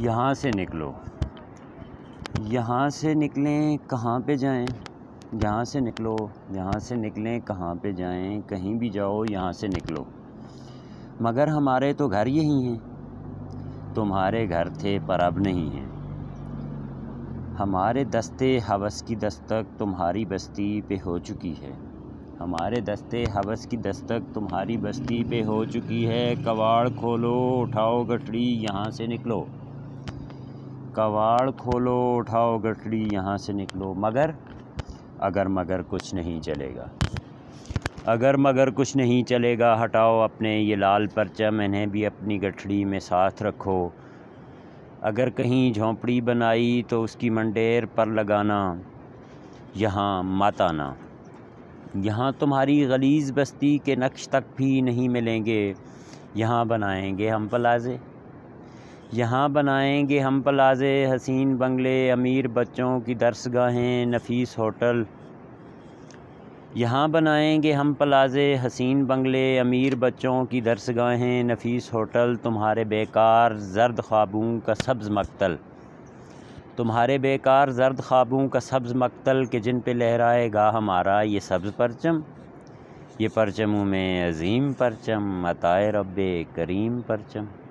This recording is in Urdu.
یہاں سے نکلو، یہاں سے نکلیں کہاں پہ جائیں، یہاں سے نکلو، یہاں سے نکلیں کہاں پہ جائیں، کہیں بھی جاؤ یہاں سے نکلو، مگر ہمارے تو گھر یہی ہیں، تمہارے گھر تھے پر اب نہیں ہیں، ہمارے دستے ہوس کی دستک تمہاری بستی پہ ہو چکی ہے، ہمارے دستے ہوس کی دستک تمہاری بستی پہ ہو چکی ہے، کواڑ کھولو اٹھاؤ گٹھڑی یہاں سے نکلو، کواڑ کھولو اٹھاؤ گٹھڑی یہاں سے نکلو، اگر مگر کچھ نہیں چلے گا، اگر مگر کچھ نہیں چلے گا، ہٹاؤ اپنے یہ لال پرچم، انہیں بھی اپنی گٹھڑی میں ساتھ رکھو، اگر کہیں جھونپڑی بنائی تو اس کی منڈیر پر لگانا، یہاں مت آنا، یہاں تمہاری غلیظ بستی کے نقش تک بھی نہیں ملیں گے، یہاں بنائیں گے ہم پلازے، یہاں بنائیں گے ہم پلازے، حسین بنگلے، امیر بچوں کی درسگاہیں، نفیس ہوٹل، یہاں بنائیں گے ہم پلازے، حسین بنگلے، امیر بچوں کی درسگاہیں، نفیس ہوٹل، تمہارے بیکار زرد خوابوں کا سبز مقتل، تمہارے بیکار زرد خوابوں کا سبز مقتل کہ جن پہ لہرائے گا ہمارا یہ سبز پرچم، یہ پرچموں میں عظیم پرچم، عطائے رب کریم پرچم۔